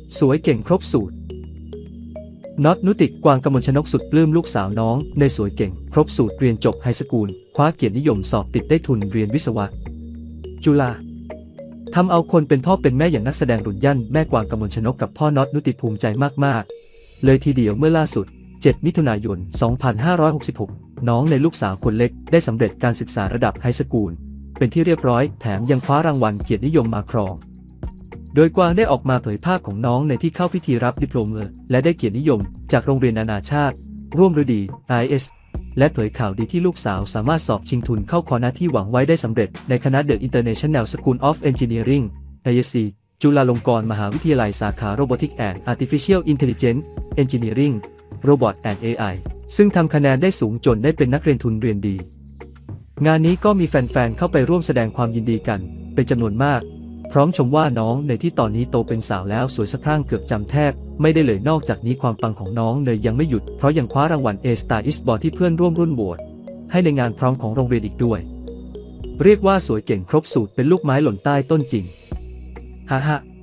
สวยเก่งครบสูตรน็อตนุติกวางกมลชนกสุดปลื้มลูกสาวน้องในสวยเก่งครบสูตรเรียนจบไฮสคูลคว้าเกียรตินิยมสอบติดได้ทุนเรียนวิศวะจุฬาทำเอาคนเป็นพ่อเป็นแม่อย่างนักแสดงรุ่นยั่นแม่กวางกมลชนกกับพ่อน็อตนุติภูมิใจมากๆเลยทีเดียวเมื่อล่าสุด7 มิถุนายน 2566น้องในลูกสาวคนเล็กได้สำเร็จการศึกษาระดับไฮสคูลเป็นที่เรียบร้อยแถมยังคว้ารางวัลเกียรตินิยมมาครองโดยกวางได้ออกมาเผยภาพของน้องในที่เข้าพิธีรับดิโพลเมอร์และได้เกียรตินิยมจากโรงเรียนนานาชาติร่วมฤดี IS และเผยข่าวดีที่ลูกสาวสามารถสอบชิงทุนเข้าคณะที่หวังไว้ได้สำเร็จในคณะ The International School of Engineering ISC จุฬาลงกรณ์มหาวิทยาลัยสาขา Robotics and Artificial Intelligence Engineering Robot and AI ซึ่งทำคะแนนได้สูงจนได้เป็นนักเรียนทุนเรียนดีงานนี้ก็มีแฟนๆเข้าไปร่วมแสดงความยินดีกันเป็นจำนวนมากพร้อมชมว่าน้องในที่ตอนนี้โตเป็นสาวแล้วสวยสะพรั่งเกือบจำแทบไม่ได้เลยนอกจากนี้ความปังของน้องเนยยังไม่หยุดเพราะยังคว้ารางวัล A-Star Eastboard ที่เพื่อนร่วมรุ่นโหวตให้ในงานพร้อมของโรงเรียนอีกด้วยเรียกว่าสวยเก่งครบสูตรเป็นลูกไม้หล่นใต้ต้นจริงฮ่า